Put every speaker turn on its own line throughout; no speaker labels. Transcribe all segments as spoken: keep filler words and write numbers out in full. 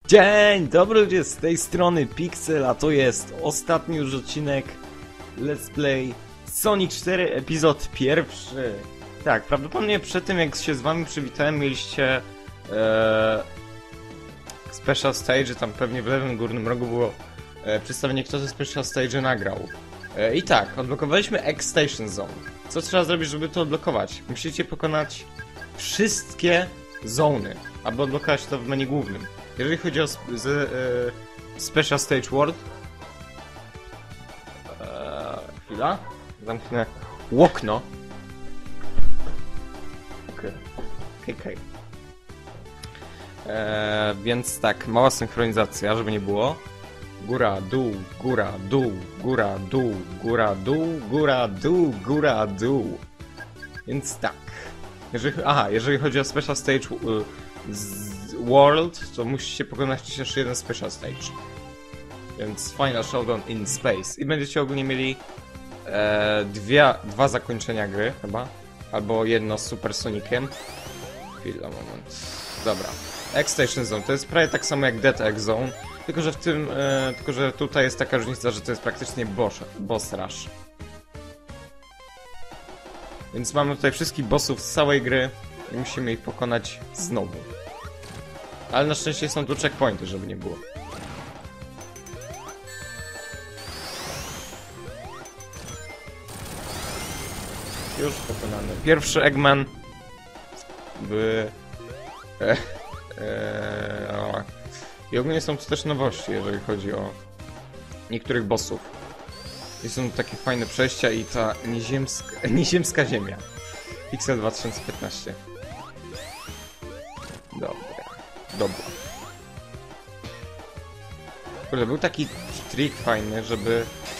Dzień dobry ludzie, z tej strony Pixel, a to jest ostatni już odcinek Let's Play Sonic cztery, epizod pierwszy. Tak, prawdopodobnie przed tym jak się z wami przywitałem mieliście e, Special Stage, tam pewnie w lewym górnym rogu było e, przedstawienie, kto ze Special Stage nagrał. E, I tak, odblokowaliśmy X-Station Zone. Co trzeba zrobić, żeby to odblokować? Musicie pokonać wszystkie zony, aby odblokować to w menu głównym. Jeżeli chodzi o sp z, e, Special Stage World, e, chwila, zamknę okno. Okej, okay. okay. e, Więc tak, mała synchronizacja, żeby nie było. Góra, dół, góra, dół, góra, dół, góra, dół, góra, dół, góra, dół. Więc tak. Jeżeli, aha, jeżeli chodzi o Special Stage y, z World, to musicie pokonać jeszcze jeden Special Stage. Więc Final Showdown in Space. I będziecie ogólnie mieli e, dwie, dwa zakończenia gry chyba. Albo jedno z Super Soniciem. Chwila, moment. Dobra. X-Station Zone to jest prawie tak samo jak Dead Egg Zone. Tylko, że w tym, e, tylko, że tutaj jest taka różnica, że to jest praktycznie boss, boss rush. Więc mamy tutaj wszystkich bossów z całej gry i musimy ich pokonać znowu. Ale na szczęście są tu checkpointy, żeby nie było. Już pokonany. Pierwszy Eggman by... E, e, o. I ogólnie są tu też nowości, jeżeli chodzi o niektórych bossów. I są takie fajne przejścia i ta nieziemska, nieziemska ziemia. Pixel dwa tysiące piętnaście. Dobra. Dobra. Kurde, był taki trik fajny, żeby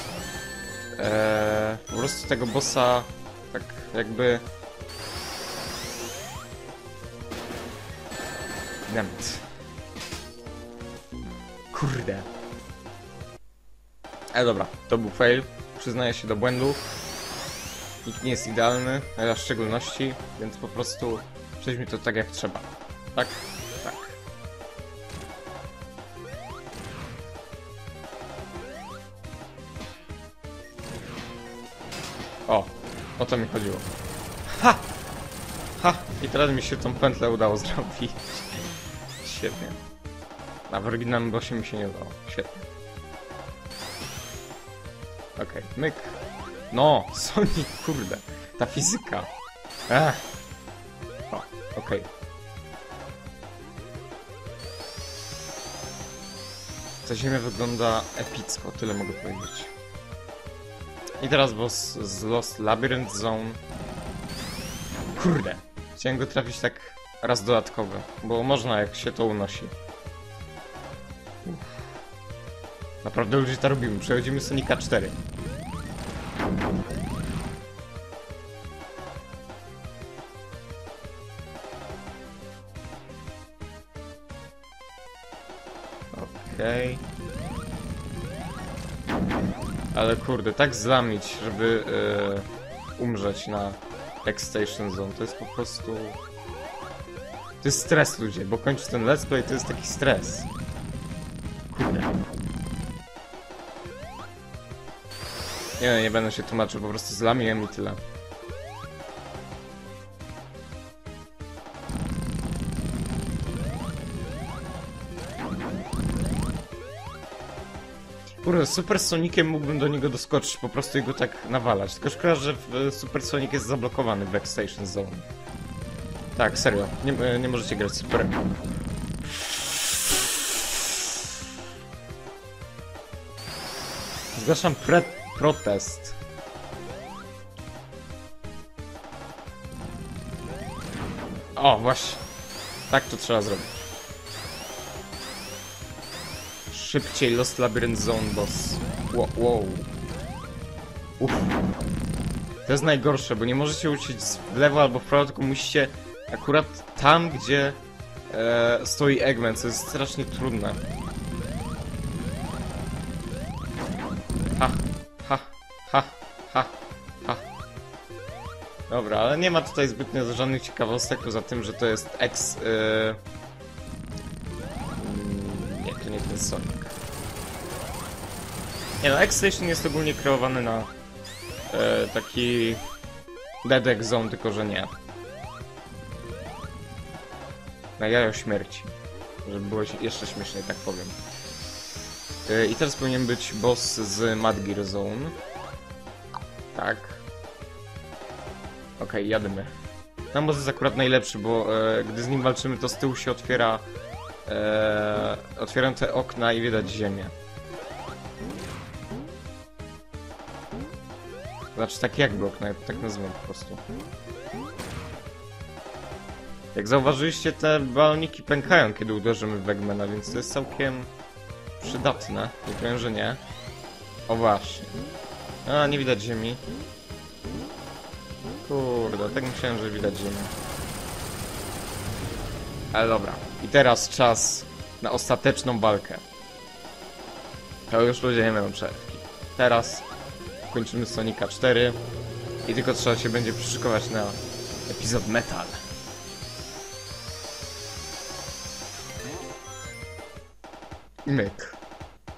e, po prostu tego bossa tak jakby... Nemt. Kurde. Ale dobra, to był fail. Przyznaję się do błędu. Nikt nie jest idealny, a ja w szczególności, więc po prostu przejdźmy to tak jak trzeba. Tak? Tak. O, o to mi chodziło. Ha! Ha! I teraz mi się tą pętlę udało zrobić. Świetnie. A w oryginalnym bossie mi się nie udało. Świetnie. Okej, okay. Myk. No, Sonic, kurde. Ta fizyka. Ech. O, okej. Okay. Ta ziemia wygląda epicko, tyle mogę powiedzieć. I teraz boss z Lost Labyrinth Zone. Kurde. Chciałem go trafić tak raz dodatkowy, bo można jak się to unosi. Uff. Naprawdę ludzie to robimy. Przechodzimy Sonika cztery. Okej. Okay. Ale kurde, tak zlamić, żeby yy, umrzeć na X-Station Zone, to jest po prostu... To jest stres, ludzie, bo kończyć ten let's play to jest taki stres. Kurde. Nie, nie będę się tłumaczył, po prostu zlamiłem i tyle. Kurde, z Super Soniciem mógłbym do niego doskoczyć, po prostu jego tak nawalać. Tylko szkoda, że Super Sonic jest zablokowany w X-Station Zone. Tak, serio, nie, nie możecie grać Superem. Zgłaszam pre protest. O, właśnie. Tak to trzeba zrobić. Szybciej Lost Labyrinth Zone, boss. Wow. wow. Uff. To jest najgorsze, bo nie możecie uciec w lewo albo w prawo, tylko musicie akurat tam, gdzie e, stoi Eggman, co jest strasznie trudne. Ha, ha, ha, ha, ha. Dobra, ale nie ma tutaj zbytnio żadnych ciekawostek, poza tym, że to jest X... Yy, to nie ten Sonic. Nie no, X-Station jest ogólnie kreowany na e, taki Dead Egg Zone, tylko że nie. Na jajo śmierci. Żeby było jeszcze śmieszniej, tak powiem. E, I teraz powinien być boss z Mad Gear Zone. Tak. Okej, okay, jademy. Ten boss jest akurat najlepszy, bo e, gdy z nim walczymy, to z tyłu się otwiera e, otwieram te okna i widać ziemię. Znaczy tak jakby okna, tak nazywam po prostu. Jak zauważyliście, te baloniki pękają, kiedy uderzymy w Eggmana, więc to jest całkiem przydatne. Nie powiem, że nie. O właśnie. A, nie widać ziemi. Kurde, tak myślałem, że widać ziemię. Ale dobra. I teraz czas na ostateczną walkę. To już ludzie nie mają przerwki. Teraz kończymy Sonika cztery i tylko trzeba się będzie przyszykować na epizod Metal. Myk.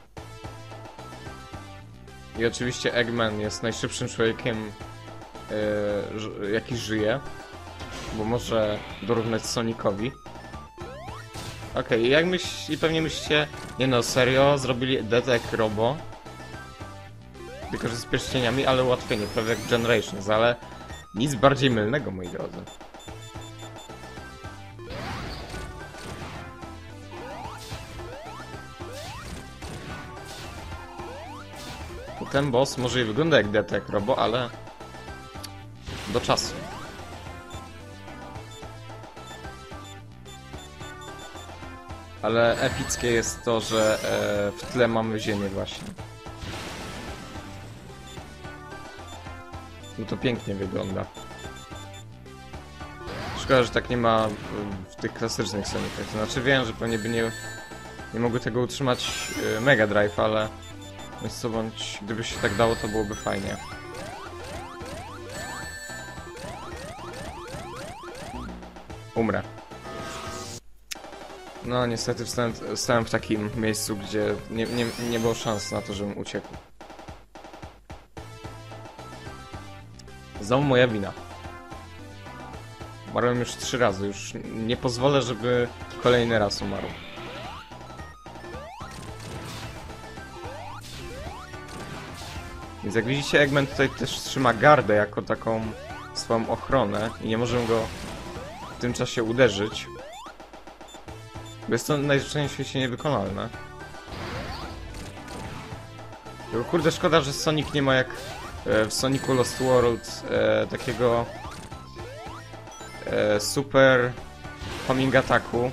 I oczywiście Eggman jest najszybszym człowiekiem, yy, jaki żyje, bo może dorównać Sonicowi. Okej, okay, jak myśli, pewnie myślicie, nie no, serio, zrobili Dead Egg Robo, tylko że z pierścieniami, ale ułatwienie, prawie jak Generations, ale nic bardziej mylnego, moi drodzy. Ten boss może i wygląda jak Dead Egg Robo, ale do czasu. Ale epickie jest to, że e, w tle mamy ziemię właśnie. No to pięknie wygląda. Szkoda, że tak nie ma w tych klasycznych Sonicach. To znaczy wiem, że pewnie by nie, nie mogły tego utrzymać e, Mega Drive, ale więc co bądź, gdyby się tak dało, to byłoby fajnie. Umrę. No niestety wstałem, stałem w takim miejscu, gdzie nie, nie, nie było szans na to, żebym uciekł. Znowu moja wina. Umarłem już trzy razy, już nie pozwolę, żeby kolejny raz umarł. Więc jak widzicie, Eggman tutaj też trzyma gardę jako taką swoją ochronę i nie możemy go w tym czasie uderzyć. Bo jest to najzwyczajniej w świecie niewykonalne. Tylko kurde, szkoda, że Sonic nie ma jak w Sonicu Lost World e, takiego e, super homing attacku,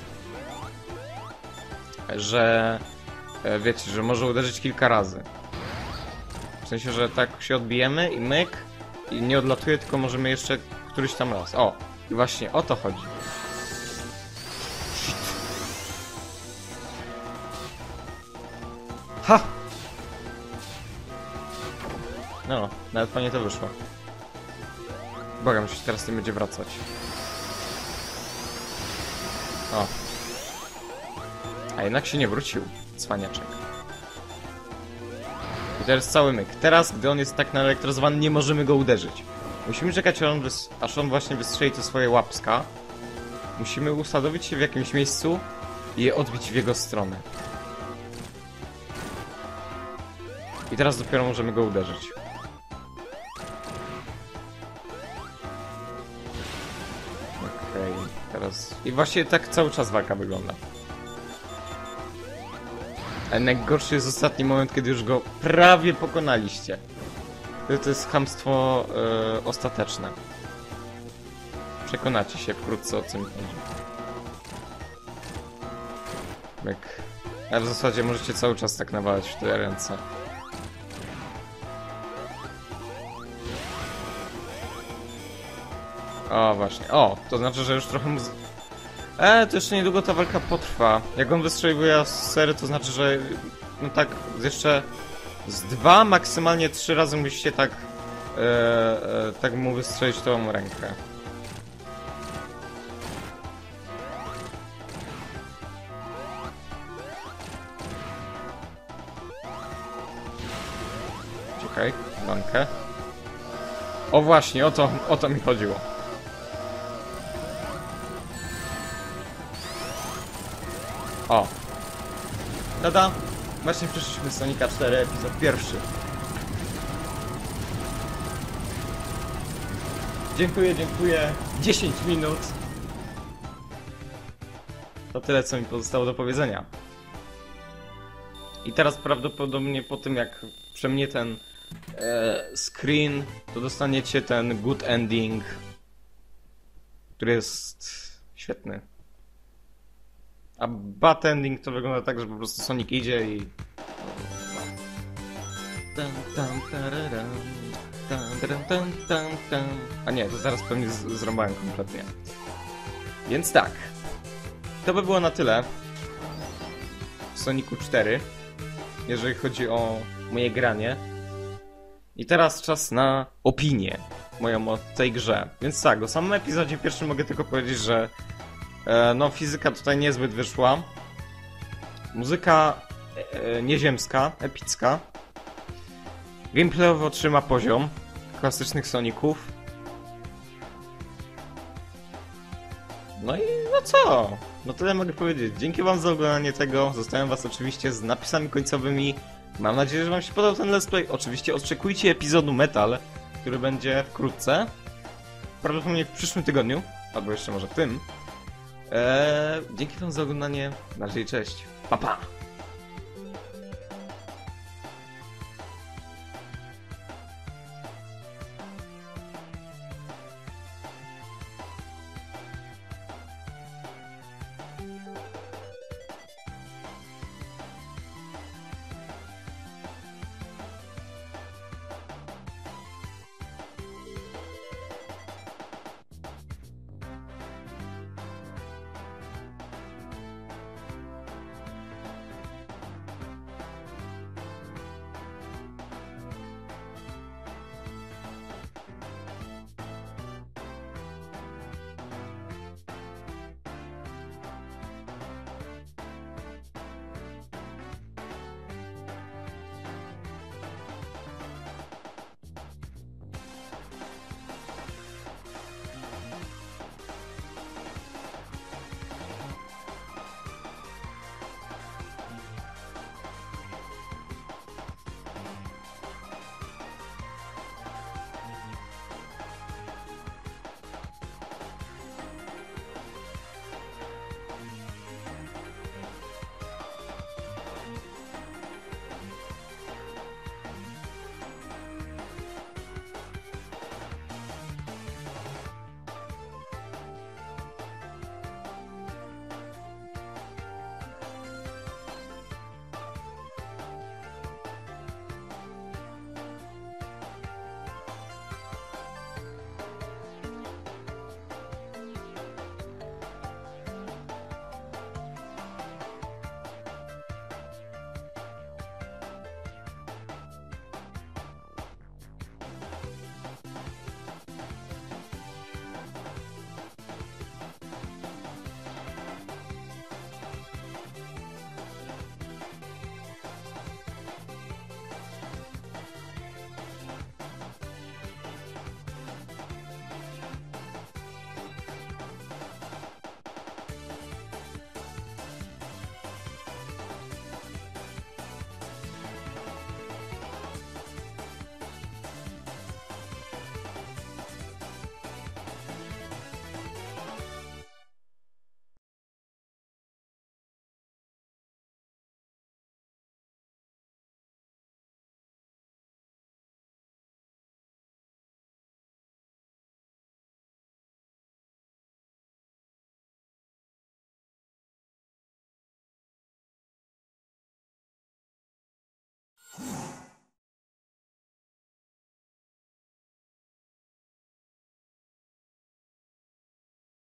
że e, wiecie, że może uderzyć kilka razy. W sensie, że tak się odbijemy i myk i nie odlatuje, tylko możemy jeszcze któryś tam raz. O! I właśnie o to chodzi. Ha! No, nawet fajnie to wyszło. Błagam, że się teraz nie będzie wracać. O. A jednak się nie wrócił, cwaniaczek. I teraz cały myk. Teraz, gdy on jest tak naelektryzowany, nie możemy go uderzyć. Musimy czekać, aż on, aż on właśnie wystrzeli to swoje łapska. Musimy usadowić się w jakimś miejscu i je odbić w jego stronę. I teraz dopiero możemy go uderzyć. Okej, okay, teraz... I właśnie tak cały czas walka wygląda. Ale najgorszy jest ostatni moment, kiedy już go prawie pokonaliście. To jest chamstwo yy, ostateczne. Przekonacie się wkrótce, o co mi chodzi. Myk. Ale w zasadzie możecie cały czas tak nawalać w te ręce. O, właśnie. O, to znaczy, że już trochę mu... Eee, to jeszcze niedługo ta walka potrwa. Jak on wystrzeliwuje z sery, to znaczy, że... No tak, jeszcze... Z dwa, maksymalnie trzy razy musicie tak... E, e, tak mu wystrzelić tą rękę. Okej, okay, bankę. O właśnie, o to, o to mi chodziło. O. Tada! Właśnie przeszliśmy z Sonika cztery, epizod pierwszy. Dziękuję, dziękuję. dziesięć minut. To tyle, co mi pozostało do powiedzenia. I teraz prawdopodobnie po tym, jak przemnie ten e, screen, to dostaniecie ten good ending, który jest świetny. A bad ending to wygląda tak, że po prostu Sonic idzie i... A nie, to zaraz pewnie zrąbałem kompletnie. Więc tak. To by było na tyle w Sonicu cztery, jeżeli chodzi o moje granie. I teraz czas na opinię moją o tej grze. Więc tak, o samym epizodzie pierwszym mogę tylko powiedzieć, że e, no fizyka tutaj niezbyt wyszła. Muzyka e, nieziemska, epicka. Gameplayowo trzyma poziom klasycznych Soniców. No i no co? No tyle mogę powiedzieć. Dzięki wam za oglądanie tego. Zostawiam was oczywiście z napisami końcowymi. Mam nadzieję, że wam się podobał ten let's play. Oczywiście oczekujcie epizodu Metal, który będzie wkrótce. Prawdopodobnie w przyszłym tygodniu. Albo jeszcze może w tym. Eee, dzięki wam za oglądanie. Na razie, cześć. Pa, pa!